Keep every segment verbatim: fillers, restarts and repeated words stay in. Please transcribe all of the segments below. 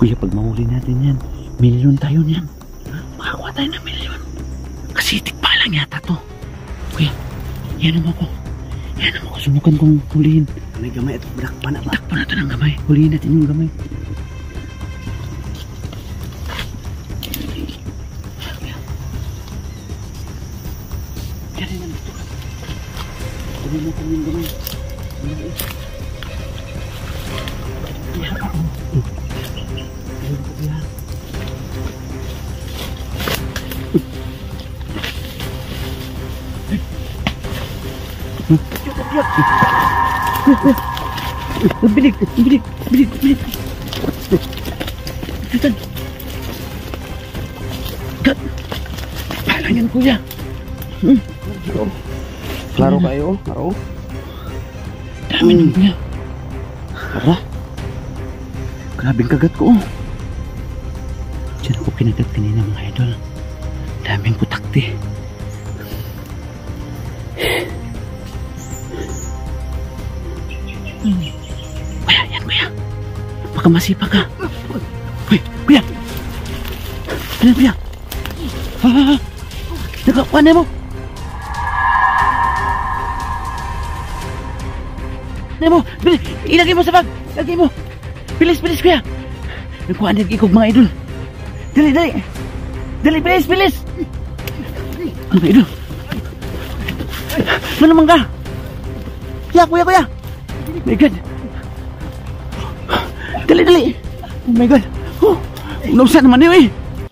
Kuya, pag mahuli natin yan, milyon tayo niyan. Makakuha tayo ng milyon. Kasi tikpa lang yata to. Kuya, yan naman ko. Yan naman ko, subukan kong hulihin. May gamay at brakpa na ba? Takpan natin ang gamay. Hulihin natin yung gamay. Yan rin naman ito. Hulihin natin yung gamay. Yan ako. Yan ako, yan. Bilig, bilig, bilig, bilig. Tutan. Gat. Parang yan, kuya. Hmm. Klaro kayo, klaro. Dami nun, kuya. Ara. Grabing kagat ko. Diyan ako kinagat kanina, mga idol. Daming putakti. Kuya, yan kuya. Baka masipa ka. Kuya, kuya. Ano kuya? Ah, nagawa na mo. Ano mo? Bilis, ilagay mo sa bag. Ilagay mo. Bilis, bilis kuya. Nagkuha na ikog mga idol. Dali, dali. Dali, bilis, bilis. Ano mga idol? Ano naman ka? Kuya, kuya, kuya. Oh my God. Dali, dali. Oh my God. Oh, nausan naman yun eh.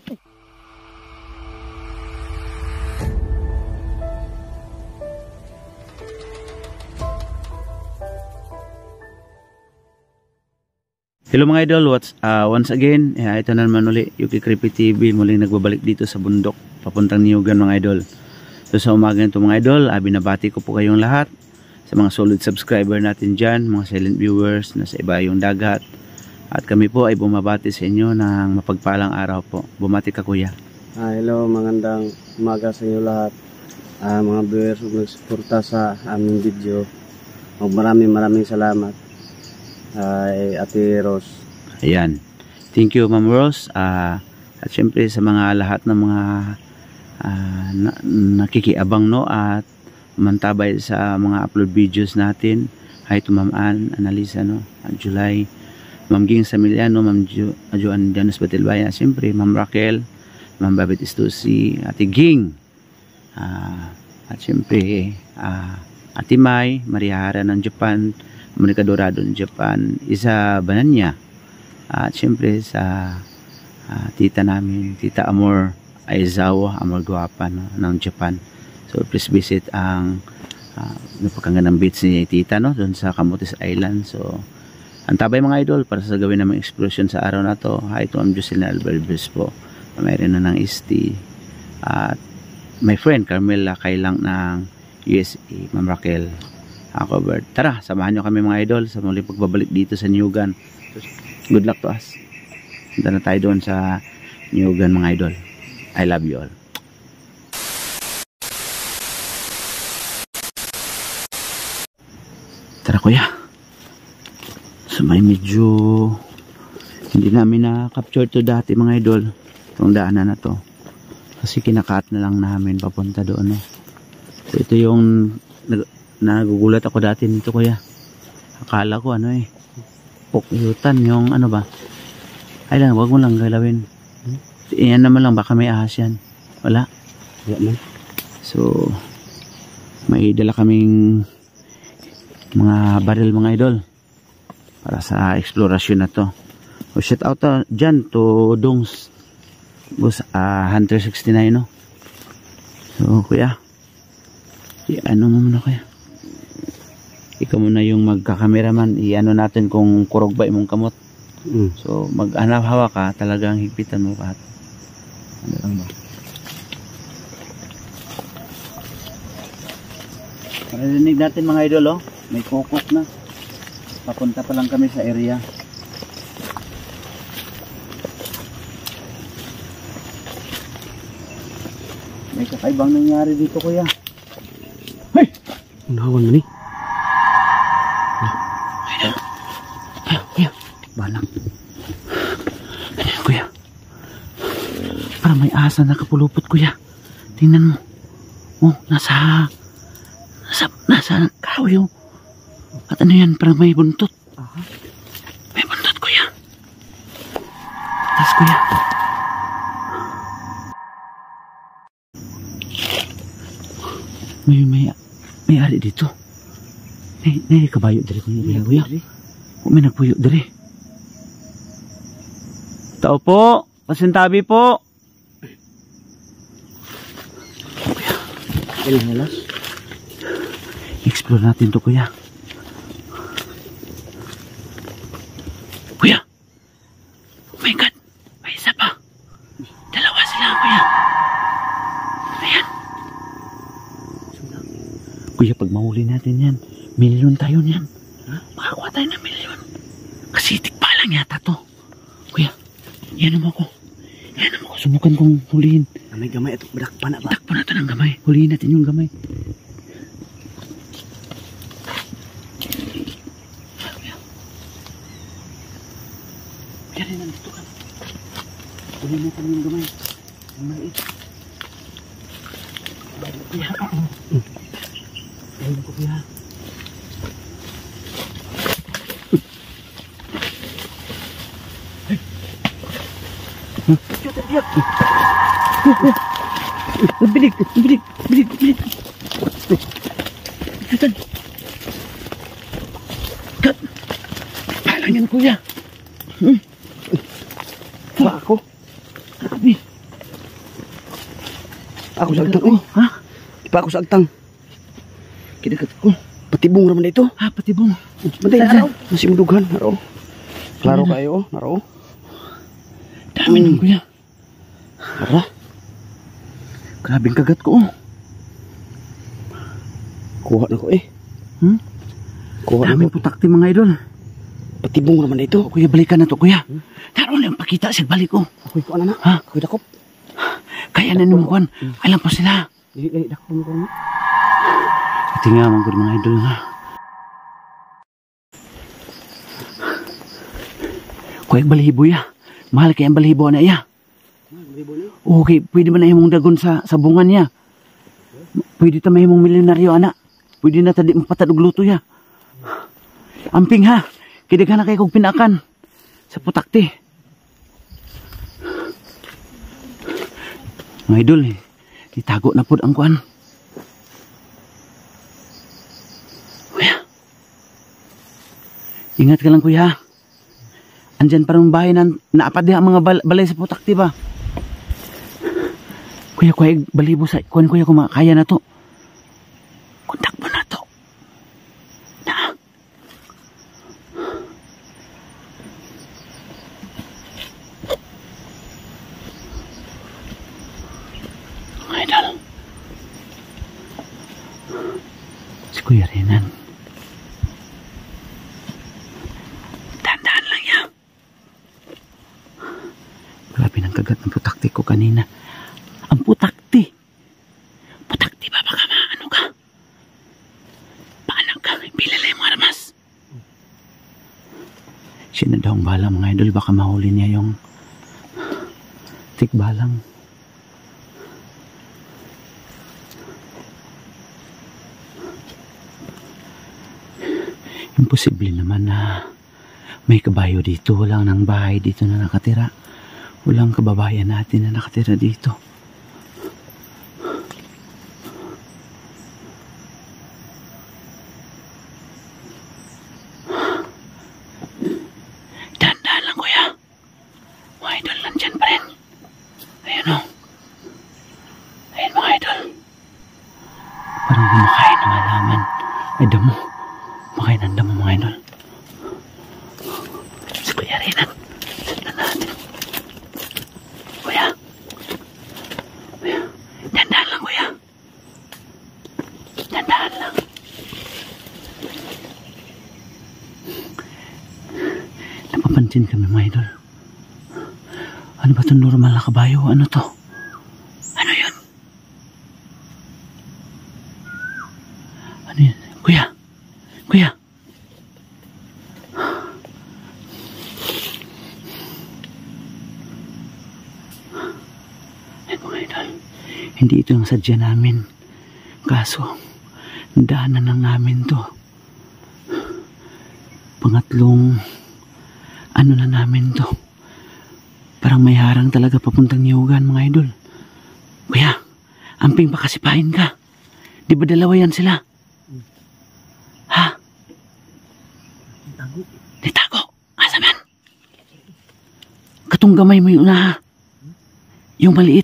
Hello mga idol, what's, uh, once again, yeah, ito na naman uli, Yuki Creepy T V, muling nagbabalik dito sa bundok, papuntang Niugan mga idol. So sa umaga nito mga idol, uh, binabati ko po kayong lahat. Sa mga solid subscriber natin dyan, mga silent viewers na sa iba yung dagat. At kami po ay bumabati sa inyo ng mapagpalang araw po. Bumati ka kuya. Ah, hello, magandang umaga sa inyo lahat. Ah, mga viewers na nagsuporta sa aming video. Maraming maraming salamat. Ay uh, Ate Rose. Ayan. Thank you Ma'am Rose. Uh, at syempre sa mga lahat ng mga uh, na, nakikiabang no at mantabay sa mga upload videos natin. Hi to Ma'am Ann, Analisa no, at July, Ma'am Ging Samiliano, Ma'am jo, Joan Janus Batilbaya, syempre Ma'am Raquel, Ma'am Babit Istusi, Ate Ging, uh, at syempre uh, Ate Mai, Maria Hara ng Japan, Monica Dorado ng Japan, Isa Bananya, at syempre sa uh, tita namin, Tita Amor Aizawa, Amor Guapa no, ng Japan. So please visit ang uh, napakagandang beach ni tita no, doon sa Camotes Island. So antabay mga idol para sa gawin namang exploration sa araw na to. Hi to Ma'am Jocelyn Alberves po, mayroon na ng Isti, at my friend Carmela Kailang ng U S A, Ma'am Raquel Acobert. Tara, samahan nyo kami mga idol sa muling pagbabalik dito sa Niugan. Good luck to us. Punta na tayo doon sa Niugan mga idol. I love you all. Tara kuya. So may medyo hindi namin na-capture to dati mga idol. Itong daanan na to. Kasi kinakat na lang namin papunta doon. No? So ito yung nagugulat ako dati nito kuya. Akala ko ano eh, pukyutan yung ano ba. Ay lang, wag mo lang galawin. Iyan naman lang, baka may ahas yan. Wala. Wala. So may dala kaming mga baril mga idol para sa explorasyon na to. O shout out to, dyan to Dongs Bus uh, Hunter sixty-nine no. So kuya, i-ano mo muna kuya. Ikaw muna yung magkakameraman, i-ano natin kung kurog ba imong kamot. Mm. So mag-anap hawa ka, talagang higpitan mo ka. Ano lang ba? Marinig natin mga idol oh, may kokok na. Papunta pa lang kami sa area. May kakaibang nangyari dito kuya. Hey! Unawan mo ni. Kuya, kuya, balang. asa nakapulupot kuya. Tingnan mo. Oh, nasa nasa nasa kahoy oh. At ano yan, parang may buntot. Aha. May buntot kuya. Tas kuya. May may may ari dito. May may kabayo diri kuya. Kuya. O may nagpuyo diri. Tao po, pasintabi po. Kuya, Ilang halas? explore natin to kuya. Kuya. Oh my God. May isa pa. Dalawa sila kuya. Ayan. Kuya, pag mahuli natin yan, milyon tayo niyan. Ha? Makakuha tayo ng milyon. Kasi tikpa lang yata to. Kuya, yan naman ako. Yan naman ako. Subukan kong hulihin. May gamay at badakpa na ba? Takpo natin ang gamay. Hulihin natin yung gamay. Kuya, rin nandito ka. Hulihin natin yung gamay. Ang maliit. Kuya. Hulihin ko kuya. Bilig, bilig, bilig, bilig. Jutan. Kat. Parang yan kuya. Hmm. Pa ako? Grabe. Ako sa agtang oh. Ha? Di pa ako sa agtang. Kinagat ko. Patibong raman na ito. Ha, pati bong. Bantay na. Masih mudugan. Naro. Klaro kayo oh. Naro. Dami Hmm. nun kuya. Nara. Grabing kagat ko oh. Kuha na ko eh. Hmm? Kuha na Daming ko. putakti mga idol. Patibong raman na ito. O kuya, balikan na to kuya. Naroon lang pakita sa balik ko. Ako'y kuha na na. Ha? Ako'y dakop. Kaya na naman alam pa sila. Dili, dili, dakop mo ko na. Ito nga mga good mga idol ha. Kuya, balihibo ya. Mahal kaya ang balihibo na iya. Okay, pwede ba na himong dagon sa sa bungan niya? Pwede ta mahimong milyonaryo ana. Pwede na tadi mapatad og luto ya. Amping ha. Kidaghan na kay kog pinakan sa putakti. Mga idol, eh, itago na pud ang kuan. Kuya. Ingat ka lang kuya. Andyan parang bahay na naapad diha ang mga bal balay sa putakti ba? Kuya, kuya, balibo sa kuan kuya kung makakaya na to. Kontak mo na to. Na. Idol. Si Kuya Renan. Tandaan lang yan. Grabe ng kagat ng putakti ko kanina. Ang putakti. Putakti ba baka maano ka? Paano ka? Bilalay mo armas. Siya na daw ang bala mga idol. Baka mahuli niya yung tikbalang. Imposible naman na may kabayo dito. Walang nang bahay dito na nakatira. Walang kababayan natin na nakatira dito. Dahan-dahan lang kuya. Mga idol, nandyan pa rin. Ayan o. Ayan mga idol. Parang kumakain ng halaman. Ay damo. Makain ng damo mga idol. Si Kuya Renan. Sundan natin. Kuya. Kuya. Dahan-dahan lang kuya. Dahan-dahan lang. Napapansin kami mga idol. Ano ba itong normal na kabayo? Ano to? Ano yun? Ano yun? Kuya! Kuya! Hindi ito ang sadya namin. Kaso, daanan lang namin to. Pangatlong, ano na namin to. Parang may harang talaga papuntang Niyugan, mga idol. Kuya, amping pakasipahin ka. Di ba dalawa yan sila? Ha? Tago. Di tago. Asa man? Katong gamay mo yung una ha. Yung maliit.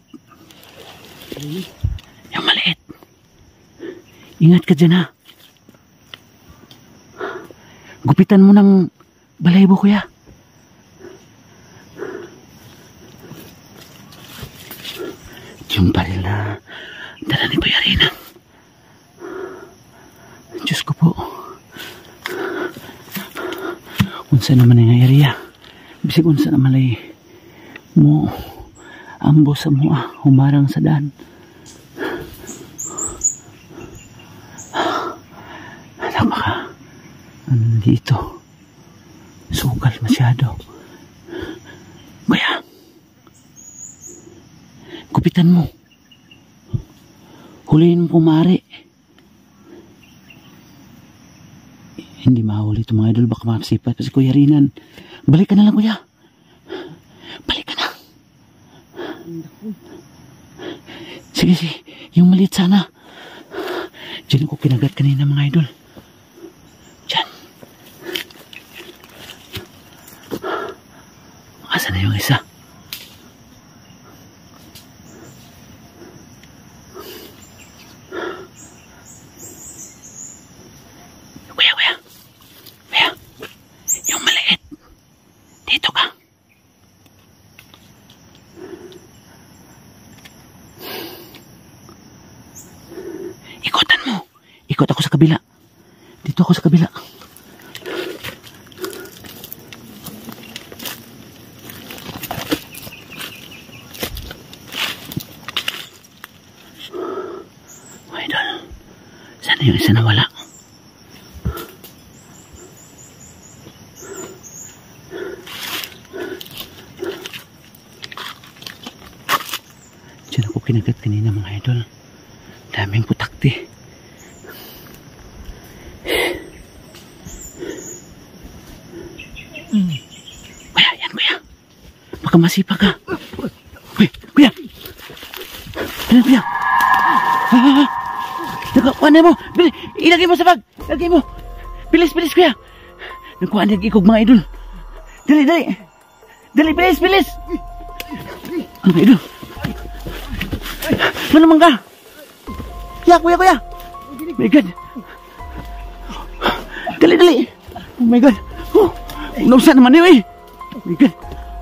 Yung maliit. Ingat ka dyan ha. Gupitan mo ng balaybo, kuya. Yung baril na dala ni Kuya Rina. Diyos ko po. Unsa naman yung area. Bisig unsa naman ay mo ambo sa mo ah, humarang sa daan. Napaka ano dito. Sugal masyado. Kuya, kupitan mo. Huliin mo pumari. Hindi mahuli ito mga idol. Baka makasipat kasi Kuya Rinan. Balik ka na lang, kuya. Balik ka na. Sige, sige. Yung maliit sana. Diyan ako kinagat kanina mga idol. Diyan. Asa na yung isa? Kuya, kuya. Kuya. Yung maliit. Dito ka. Ikutan mo. Ikot ako sa kabila. Dito ako sa kabila. Idol. Sana yung isa nawala. Diyan ako kinagat kanina mga idol. Daming putakti. Hmm. Kuya, yan kuya. Baka masipa ka. Kuya, kuya. Ano kuya? Ha, ha, ha. Nagkakuha na mo. Bilis, ilagay mo sa bag. Ilagay mo. Bilis, bilis kuya. Nagkuha na ikog mga idol. Dali, dali. Dali, bilis, bilis. Ano mga idol? Ano naman ka? Kuya, kuya, kuya. Oh my God. Dali, dali. Oh my God. Oh, nausan naman yun eh. Oh my God.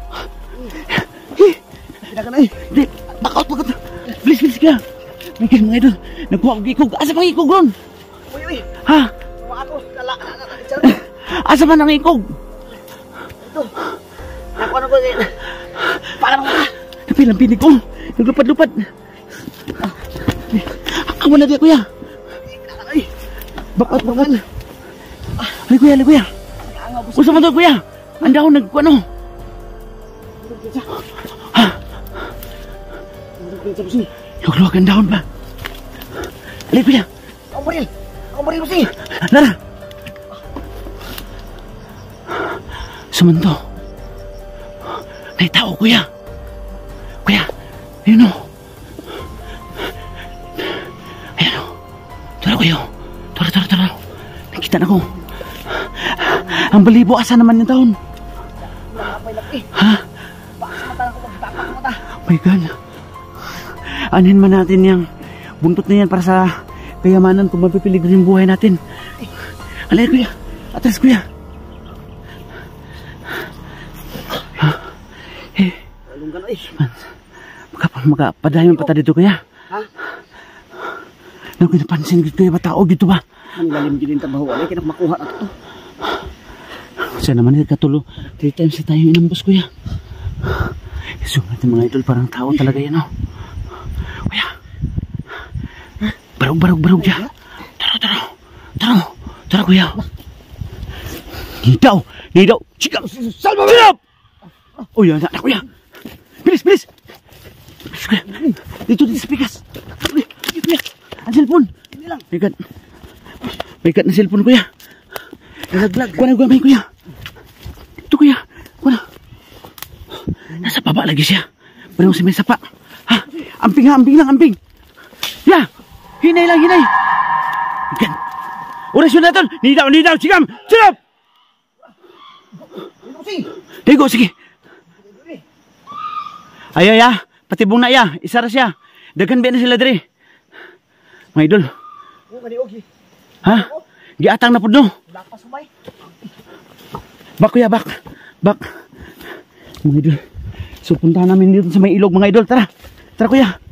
Tidak ka na eh. Di, back out, back out. Bilis, bilis kaya. Oh my God, mga idol. Nagkuha ko ikog. Asa pang ikog ron? Uy, uy. Ha? Mga ako. Lala. Asa man ang ikog? Ito. Nakuha na ko. Parang mga. Napilang pinig ko. Naglupad-lupad. Ako na di, kuya. Ay. Back out, back out. Ay, kuya, ay, kuya. Gusto mo to, kuya? Anda ako nag, ano? Ha? Yung keluarkan daun pa. Alay, kuya. Ang baril. Ang baril mo siya. Lara. Sumunto. May tao, kuya. Kuya, ayun o. Ayan o. Tara, kuya. Tara, tara, tara. Nakita na ko. Ang balibo, asa naman yung taon? Ha? Oh my God. Anin man natin yung buntot na yan para sa kayamanan kung mapipilig rin buhay natin. Alay, kuya. Atras, kuya. Ha? Eh. Magkapadayon pa ta dito, kuya. Ha? Ano ko napansin dito, kuya? Ba tao dito ba? Ang lalim din trabaho. Alay, kaya makuha na ito. Siya naman yung katulo. Three times na tayo inambos, kuya. So, natin mga idol, parang tao talaga yan, oh. Kuya. Barog, barog, barog dyan. Tara, tara. Tara, tara, kuya. Hidaw, hidaw. Chika, salva, salva! Oh, yan, na, kuya. Bilis, bilis. Bilis, kuya. Dito, dito sa pikas. cellphone. My God. My God, na cellphone kuya. Nalaglag. Kuha na gamay kuya. Ito kuya. Kuha na. Nasa baba lagi siya. Parang si may sapa. Ha? Amping ha, amping lang, amping. Ya. Hinay lang, hinay. My God. Orasyon na tol. Nidaw, nidaw. Sigam. Sigam. Ligo, sige. Ay, ay, ah. Patibong na ya. Isa ra siya. Daghan ba na sila diri. Mga idol. Ha? Giatang na po no. Bak kuya, bak. Bak. Mga idol. So puntahan namin dito sa may ilog mga idol. Tara. Tara kuya.